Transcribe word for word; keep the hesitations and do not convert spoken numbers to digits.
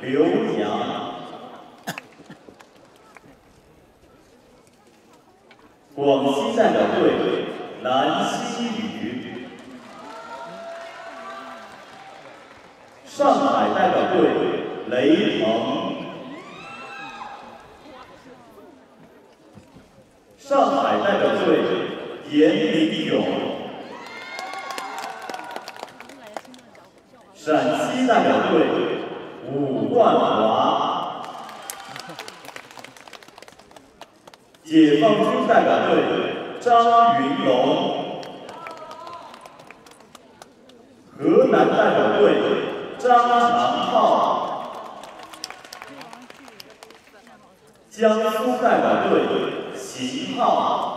刘洋。广西代表队蓝曦宇。上海代表队雷鹏。上海代表队严明勇。 陕西代表队武冠华，解放军代表队张云龙，河南代表队张长浩，江苏代表队邢浩。